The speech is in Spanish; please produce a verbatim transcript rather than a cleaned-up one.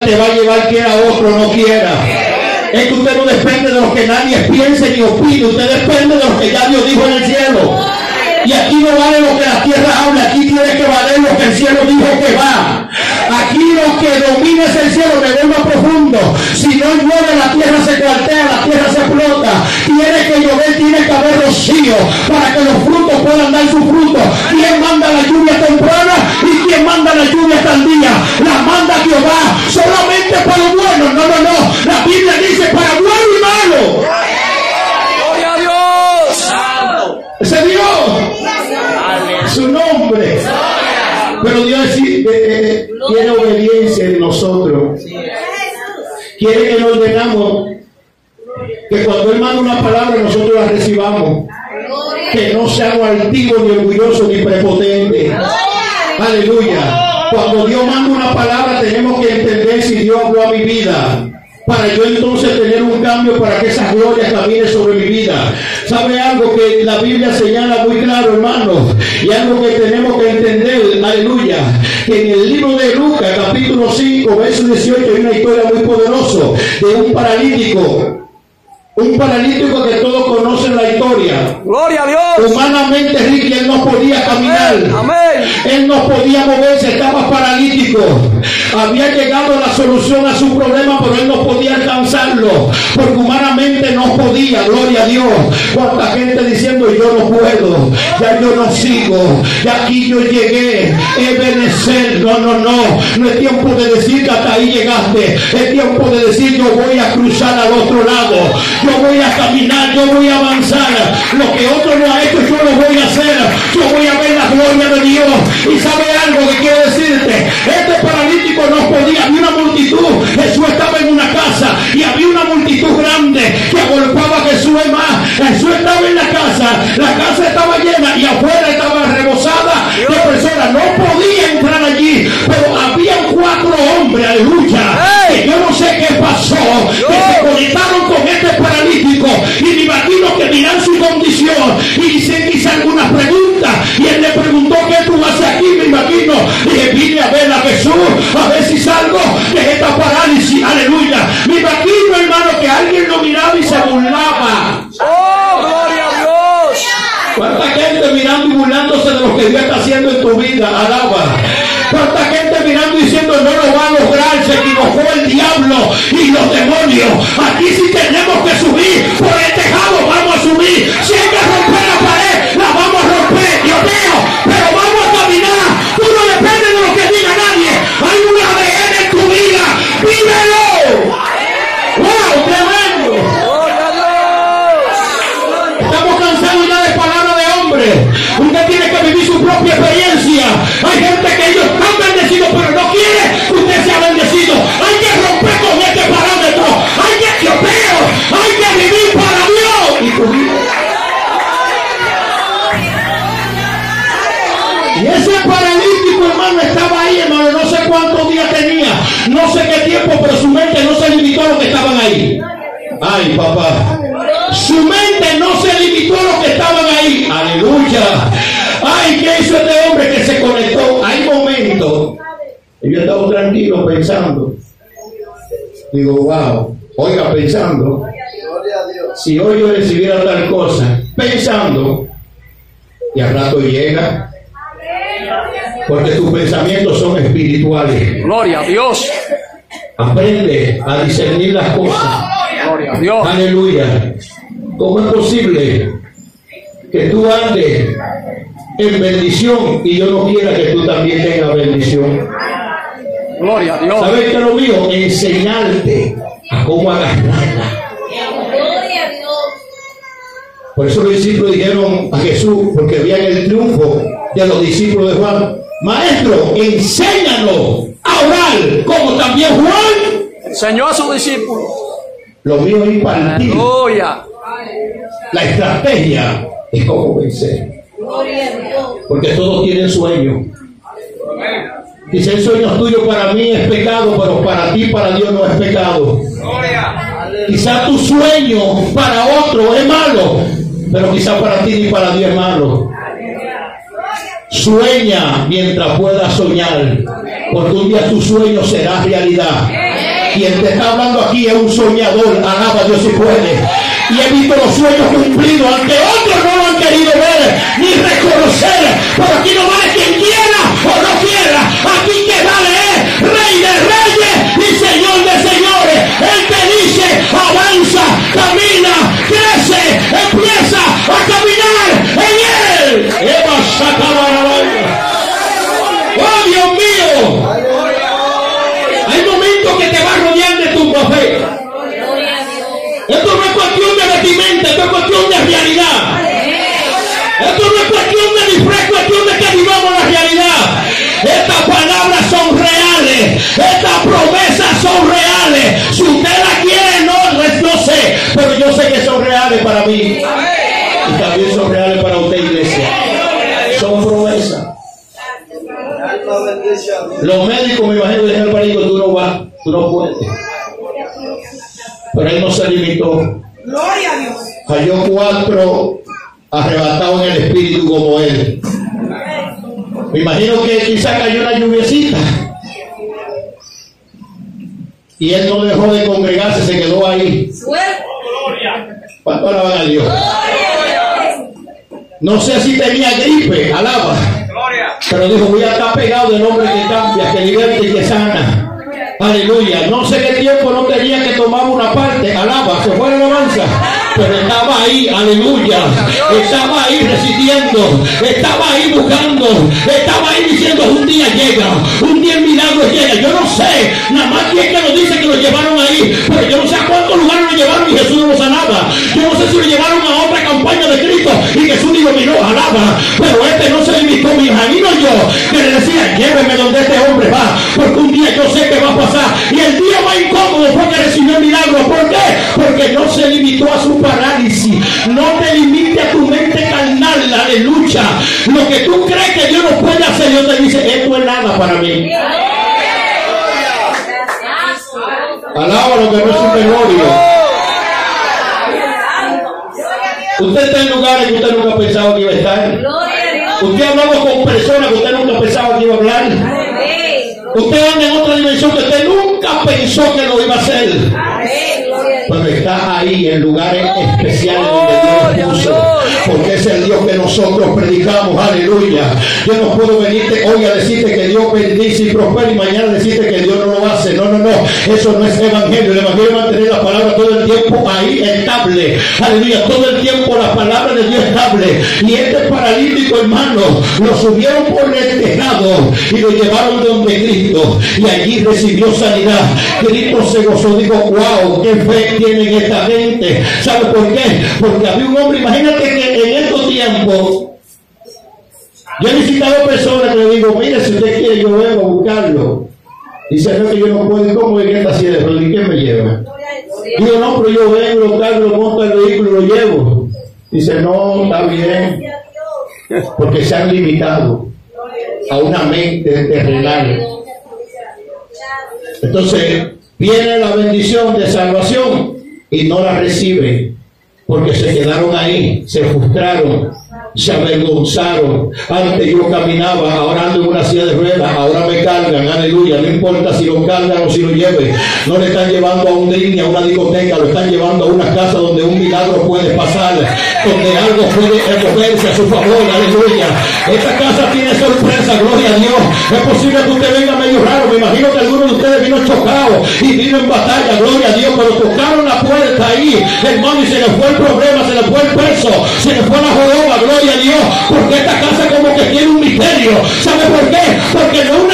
te va a llevar quiera otro no quiera. Es que usted no depende de lo que nadie piense ni opine, usted depende de lo que ya Dios dijo en el cielo. Y aquí no vale lo que la tierra habla, aquí tiene que valer lo que el cielo dijo que va. Aquí lo que domina es el cielo, me vuelva profundo. Si no llueve, la tierra se cuartea, la tierra se explota. Tiene que llover, tiene que haber rocío para que los frutos puedan dar su fruto. ¿Quién manda la lluvia temprana y quién manda la lluvia tardía? La manda Jehová, solamente para lo bueno. No, no, no. La Biblia dice para bueno y malo. ¡Gloria a Dios! Ese Dios, su nombre. Pero Dios sí, eh, quiere obediencia de nosotros. Quiere que nos ordenamos, que cuando Él manda una palabra nosotros la recibamos. Que no seamos altivos, ni orgullosos, ni prepotentes. Aleluya. Cuando Dios manda una palabra tenemos que entender si Dios habló a mi vida, para yo entonces tener un cambio, para que esa gloria camine sobre mi vida. ¿Sabe algo que la Biblia señala muy claro, hermanos? Y algo que tenemos que entender, aleluya, que en el libro de Lucas, capítulo cinco, verso dieciocho, hay una historia muy poderosa de un paralítico. Un paralítico que todos conocen la historia. ¡Gloria a Dios! Humanamente, Ricky, él no podía caminar. Amén. Él no podía moverse, estaba paralítico. Había llegado la solución a su problema, pero él no podía alcanzarlo. Porque humanamente no podía, gloria a Dios. Cuánta gente diciendo, yo no puedo, ya yo no sigo, ya aquí yo llegué, Ebenezer. No, no, no. No es tiempo de decir que hasta ahí llegaste. Es tiempo de decir, yo voy a cruzar al otro lado. Yo voy a caminar, yo voy a avanzar. Lo que otro no ha hecho, yo lo voy a hacer. Yo voy a ver la gloria de Dios. Y sabe algo que quiero decirte. Este paralítico no podía. Había una multitud. Jesús estaba en una casa y había una multitud grande que agolpaba a Jesús. Es más, Jesús estaba en la casa. La casa estaba llena y afuera estaba rebosada de personas. No podía entrar allí. Pero había cuatro hombres, aleluya, que yo no sé qué pasó, que se conectaron con este paralítico y me imagino que miran su condición y se hizo algunas preguntas y él le preguntó, ¿qué tú haces aquí? Me imagino, dije, vine a ver a Jesús, a ver si salgo de esta parálisis, aleluya. Me imagino, hermano, que alguien lo miraba y se burlaba. ¡Oh, gloria a Dios! ¿Cuánta gente mirando y burlándose de lo que Dios está haciendo en tu vida? Alaba. ¿Cuánta gente mirando y diciendo, no lo va a lograr, se equivocó el diablo y los demonios? Aquí sí tenemos que subir por el tejado, vamos a subir. Si hay que romper la pared, la vamos a romper, Dios mío, pero vamos a caminar. Tú no dependes de lo que diga nadie. Hay un A D N en tu vida, vívelo. ¡Wow! ¡Tremendo! Estamos cansados ya de palabras de hombre. Usted tiene que vivir su propia experiencia. Hay gente que ellos están bendecidos, pero no quiere que usted sea bendecido. Hay que romper con este parámetro. Hay que, Dios mío, hay que vivir para Dios. Y tu vida. Y ese paralítico, hermano, estaba ahí, hermano. No sé cuántos días tenía, no sé qué tiempo, pero su mente no se limitó a los que estaban ahí. Ay, papá. Su mente no se limitó a los que estaban ahí. Aleluya. Ay, ¿qué hizo este hombre que se conectó? Hay momentos. Y yo estaba tranquilo pensando. Digo, wow. Oiga, pensando. Si hoy yo recibiera tal cosa, pensando. Y al rato llega. Porque tus pensamientos son espirituales. Gloria a Dios. Aprende a discernir las cosas. Gloria a Dios. Aleluya. ¿Cómo es posible que tú andes en bendición y yo no quiera que tú también tengas bendición? Gloria a Dios. ¿Sabes qué es lo mío? Enseñarte a cómo agarrarla. Gloria a Dios. Por eso los discípulos dijeron a Jesús, porque veían el triunfo de los discípulos de Juan: Maestro, enséñanos a orar como también Juan enseñó a sus discípulos. Lo mío es impartir. Aleluya. La estrategia es cómo vencer. Gloria a Dios. Porque todos tienen sueño. Dice, el sueño tuyo para mí es pecado, pero para ti, para Dios no es pecado. Quizá tu sueño para otro es malo, pero quizá para ti ni para Dios es malo. Sueña mientras puedas soñar, porque un día tu sueño será realidad. Quien te está hablando aquí es un soñador. Alaba a Dios si puede. Y he visto los sueños cumplidos, aunque otros no lo han querido ver ni reconocer. Pero aquí no vale quien quiera o no quiera. Aquí que vale es Rey de Reyes y Señor de Señores. Él te dice, avanza, camina, crece, empieza a caminar en Él. ¡Oh, Dios mío! Hay momentos que te va a rodear de tu fe. Esto no es cuestión de vestimenta, esto es cuestión de realidad. Esto no es cuestión de disfraz, es cuestión de que vivamos la realidad. Estas palabras son reales, estas promesas son reales. Si usted la quiere, no, pues no sé, pero yo sé que son reales para mí. Y también son reales para usted, iglesia. Son promesas. Los médicos, me imagino, le dijeron al médico, tú no vas, tú no puedes. Pero él no se limitó. Gloria a Dios. Cayó cuatro arrebatados en el espíritu como él. Me imagino que quizá cayó una lluviecita. Y él no dejó de congregarse, se quedó ahí. ¿Cuánto alaban a Dios? No sé si tenía gripe, alaba. Pero dijo, voy a estar pegado del hombre que cambia, que liberte y que sana. Aleluya. No sé qué tiempo no tenía que tomar una parte. Alaba, se fue la alabanza. Pero estaba ahí, aleluya. Estaba ahí resistiendo. Estaba ahí buscando. Estaba ahí diciendo, un día llega. Un día el milagro llega. Yo no sé. Nada más quién que lo dice que lo llevaron ahí. Pero yo no sé a cuántos lugares lo llevaron y Jesús no lo sanaba. Yo no sé si lo llevaron a otra campaña de Cristo y Jesús ni lo miró. Alaba. Pero este no se limitó. Me imagino yo que le decía, lléveme donde este hombre va. Porque un día yo sé que va a pasar. Y el día más incómodo fue que recibió el milagro. ¿Por qué? Porque no se limitó a su parálisis. No te limite a tu mente carnal, aleluya. Lo que tú crees que Dios no puede hacer, Dios te dice, esto es nada para mí. Alaba lo que no es un velorio. Usted está en lugares que usted nunca pensaba que iba a estar. Usted ha hablado con personas que usted nunca pensaba que iba a hablar. Usted anda en otra dimensión que usted nunca pensó que lo iba a hacer. Pero está ahí en lugares especiales donde Dios puso. Porque es el Dios que nosotros predicamos. Aleluya. Yo no puedo venirte hoy a decirte que Dios bendice y prospera y mañana decirte que Dios no lo hace. No, no, no. Eso no es evangelio. El evangelio es mantener la palabra todo el tiempo ahí estable. Aleluya. Todo el tiempo la palabra de Dios estable. Y este paralítico, hermano, lo subieron por el tejado y lo llevaron donde Cristo. Y allí recibió sanidad. Cristo se gozó. Dijo, wow, qué fe tienen esta gente. ¿Sabe por qué? Porque había un hombre, imagínate que en estos tiempos yo he visitado personas que le digo, mire, si usted quiere yo vengo a buscarlo. Dice, no, que yo no puedo. ¿Cómo es que esta silla de ruedas? ¿Y quién me lleva? Digo, no, pero yo vengo, lo cargo, lo monto al vehículo y lo llevo. Dice, no, está bien. Porque se han limitado a una mente terrenal. Entonces viene la bendición de salvación y no la reciben porque se quedaron ahí, se frustraron, se avergonzaron. Antes yo caminaba, ahora ando en una silla de ruedas, ahora me cargan, aleluya. No importa si lo cargan o si lo lleven, no le están llevando a un drink ni a una discoteca, lo están llevando a una casa donde un milagro puede pasar, donde algo puede recogerse a su favor, aleluya. Esta casa tiene sorpresa, gloria a Dios. Es posible que usted venga medio raro, me imagino que alguno de ustedes vino chocado y vino en batalla, gloria a Dios, pero tocaron la puerta ahí, hermano, y se le fue el problema, se le fue el peso, se le fue la joroba, gloria a Dios, porque esta casa como que tiene un misterio. ¿Sabe por qué? Porque no